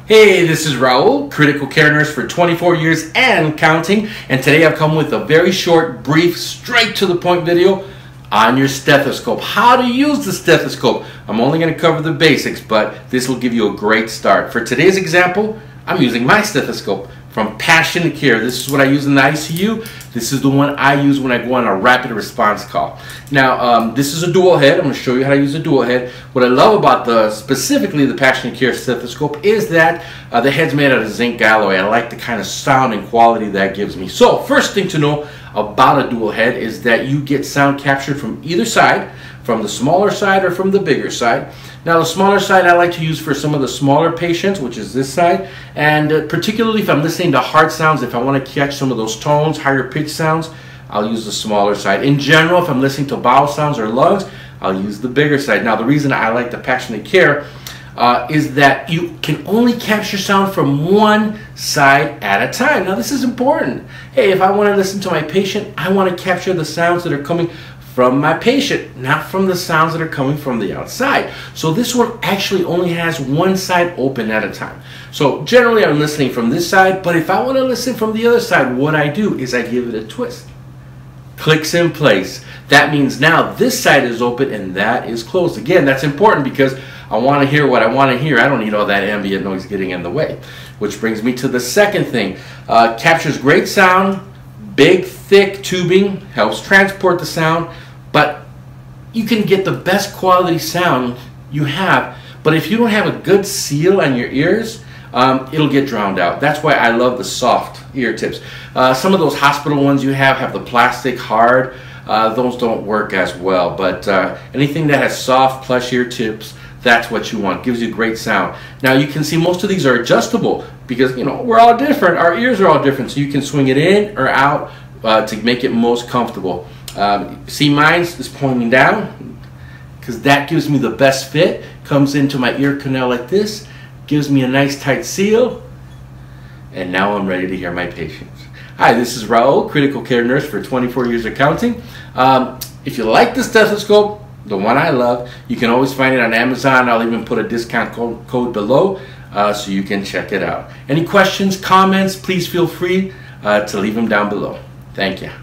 Hey, this is Raul, critical care nurse for 24 years and counting, and today I've come with a very short, brief, straight to the point video on your stethoscope. How to use the stethoscope. I'm only going to cover the basics, but this will give you a great start. For today's example, I'm using my stethoscope from Passion Care. This is what I use in the ICU. This is the one I use when I go on a rapid response call. Now, this is a dual head. I'm going to show you how to use a dual head. What I love about specifically the Passion Care stethoscope is that the head's made out of zinc alloy. I like the kind of sound and quality that gives me. So, first thing to know about a dual head is that you get sound captured from either side, from the smaller side or from the bigger side. Now the smaller side I like to use for some of the smaller patients, which is this side, and particularly if I'm listening to heart sounds, if I want to catch some of those tones, higher pitch sounds, I'll use the smaller side. In general, if I'm listening to bowel sounds or lungs, I'll use the bigger side. Now the reason I like the Passionate Care is that you can only capture sound from one side at a time. Now this is important. Hey, if I want to listen to my patient, I want to capture the sounds that are coming from my patient, not from the sounds that are coming from the outside. So this one actually only has one side open at a time. So generally I'm listening from this side, but if I want to listen from the other side, what I do is I give it a twist. Clicks in place. That means now this side is open and that is closed. Again, that's important because I want to hear what I want to hear. I don't need all that ambient noise getting in the way. Which brings me to the second thing. Captures great sound, big, thick tubing, helps transport the sound, but you can get the best quality sound you have, but if you don't have a good seal on your ears, it'll get drowned out. That's why I love the soft ear tips. Some of those hospital ones you have the plastic hard. Those don't work as well, but anything that has soft plush ear tips, that's what you want. Gives you great sound. Now you can see most of these are adjustable because we're all different. Our ears are all different, so you can swing it in or out to make it most comfortable. See, mine is pointing down because that gives me the best fit. Comes into my ear canal like this, gives me a nice tight seal, and now I'm ready to hear my patients. Hi, this is Raul, critical care nurse for 24 years of counting. If you like the stethoscope, the one I love, you can always find it on Amazon. I'll even put a discount code below so you can check it out. Any questions, comments, please feel free to leave them down below. Thank you.